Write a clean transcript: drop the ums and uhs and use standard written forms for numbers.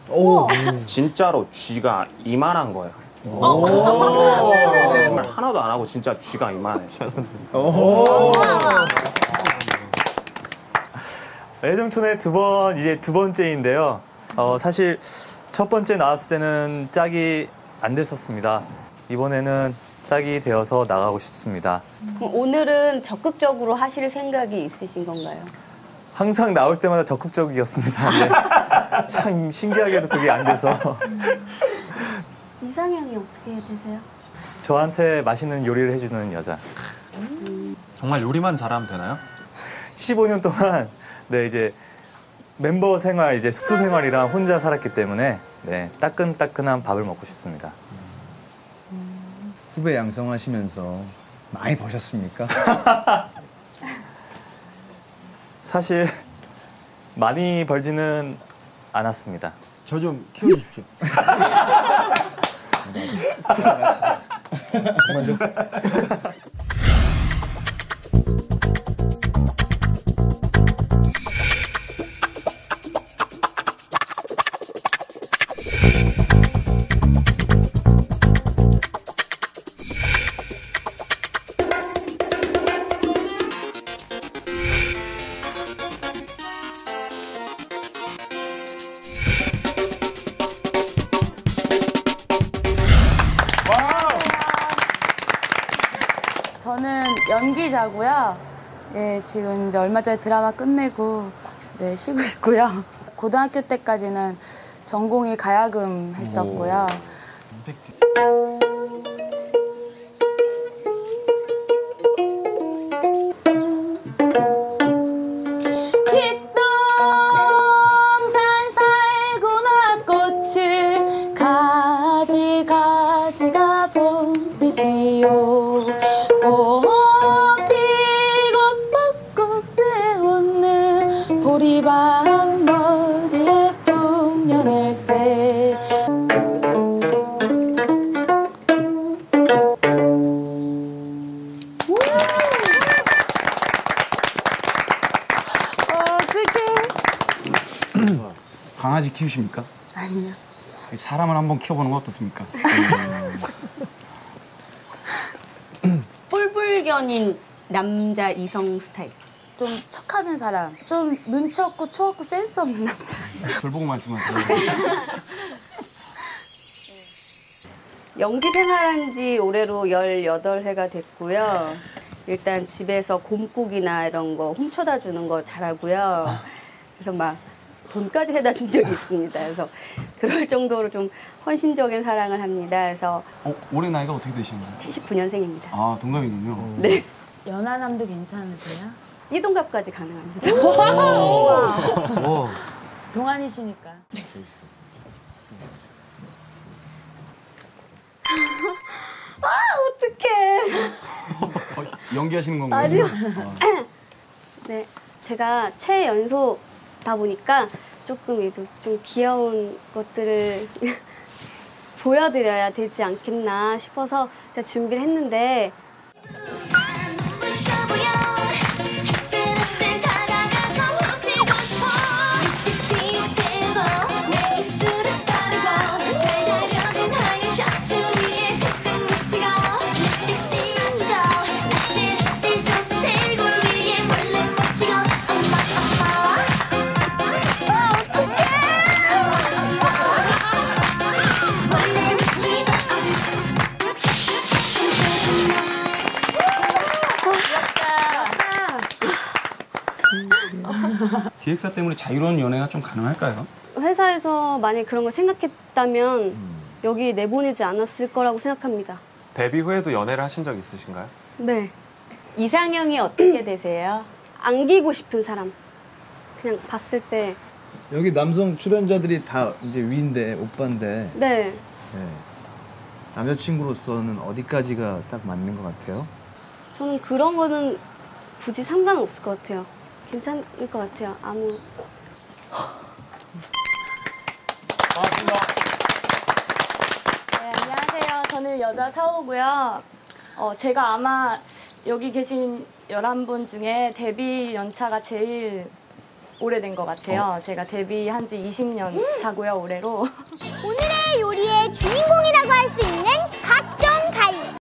오. 진짜로 쥐가 이만한 거예요. 거짓말 하나도 안 하고 진짜 쥐가 이만해. 애정촌의 이제 두 번째인데요. 사실 첫 번째 나왔을 때는 짝이 안 됐었습니다. 이번에는 짝이 되어서 나가고 싶습니다. 그럼 오늘은 적극적으로 하실 생각이 있으신 건가요? 항상 나올 때마다 적극적이었습니다. 네. 참 신기하게도 그게 안 돼서. 이상형이 어떻게 되세요? 저한테 맛있는 요리를 해주는 여자. 정말 요리만 잘하면 되나요? 15년 동안 네 이제 멤버 생활, 이제 숙소 생활이랑 혼자 살았기 때문에 네 따끈따끈한 밥을 먹고 싶습니다. 후배 양성하시면서 많이 버셨습니까? 사실 많이 벌지는 않았습니다. 저 좀 키워주십시오. 정말요? 저는 연기자고요. 예, 지금 이제 얼마 전에 드라마 끝내고 네, 쉬고 있고요. 고등학교 때까지는 전공이 가야금 했었고요. 뒷동산 살구나 꽃을 가지가 봄비지요. 꽃 피고 벚꽃 세우는 보리밥 머리에 풍년일세. 강아지 키우십니까? 아니요. 사람을 한번 키워보는 건 어떻습니까? 뿔불견인 남자 이성 스타일. 좀 척하는 사람, 좀 눈치 없고 초 없고 센스 없는 남자. 절 보고 말씀하세요. 연기 생활한 지 올해로 18회가 됐고요. 일단 집에서 곰국이나 이런 거 훔쳐다 주는 거 잘하고요. 그래서 막 돈까지 해다 준 적이 있습니다. 그래서 그럴 정도로 좀 헌신적인 사랑을 합니다. 그래서 올해 나이가 어떻게 되시나요? 79년생입니다. 아, 동갑이군요. 네. 연하남도 괜찮으세요? 띠동갑까지 가능합니다. 동안이시니까. 어떡해. 연기하시는 건가요? 아니요. 네, 제가 최연소다 보니까 조금 좀 귀여운 것들을 보여드려야 되지 않겠나 싶어서 제가 준비를 했는데 기획사 때문에 자유로운 연애가 좀 가능할까요? 회사에서 만약 그런 걸 생각했다면 여기 내보내지 않았을 거라고 생각합니다. 데뷔 후에도 연애를 하신 적 있으신가요? 네. 이상형이 어떻게 되세요? 안기고 싶은 사람. 그냥 봤을 때. 여기 남성 출연자들이 다 이제 위인데, 오빠인데. 네. 네. 남자친구로서는 어디까지가 딱 맞는 것 같아요? 저는 그런 거는 굳이 상관은 없을 것 같아요. 괜찮을 것 같아요. 아무. 반갑습니다. 네, 안녕하세요. 저는 여자 4호고요. 제가 아마 여기 계신 11분 중에 데뷔 연차가 제일 오래된 것 같아요. 제가 데뷔한 지 20년 차고요, 올해로. 오늘의 요리의